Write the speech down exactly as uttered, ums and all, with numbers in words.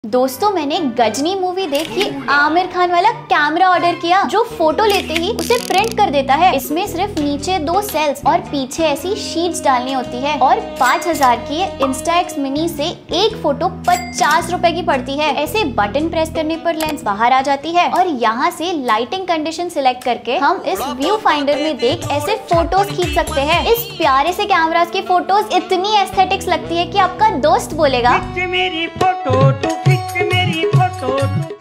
दोस्तों मैंने गजनी मूवी देखी। आमिर खान वाला कैमरा ऑर्डर किया जो फोटो लेते ही उसे प्रिंट कर देता है। इसमें सिर्फ नीचे दो सेल्स और पीछे ऐसी शीट्स डालनी होती है और पाँच हजार की इंस्टा एक्स मिनी से एक फोटो पचास रुपए की पड़ती है। ऐसे बटन प्रेस करने पर लेंस बाहर आ जाती है और यहाँ से लाइटिंग कंडीशन सिलेक्ट करके हम इस व्यू फाइंडर में देख ऐसे फोटोज खींच सकते हैं। इस प्यारे से कैमरास की फोटोज इतनी एस्थेटिक्स लगती है कि आपका दोस्त बोलेगा मेरी फोटो तू खींच मेरी फोटो।